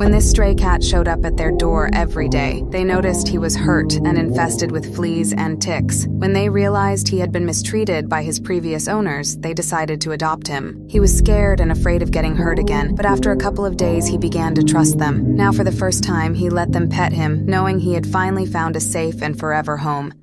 When this stray cat showed up at their door every day, they noticed he was hurt and infested with fleas and ticks. When they realized he had been mistreated by his previous owners, they decided to adopt him. He was scared and afraid of getting hurt again, but after a couple of days he began to trust them. Now for the first time, he let them pet him, knowing he had finally found a safe and forever home.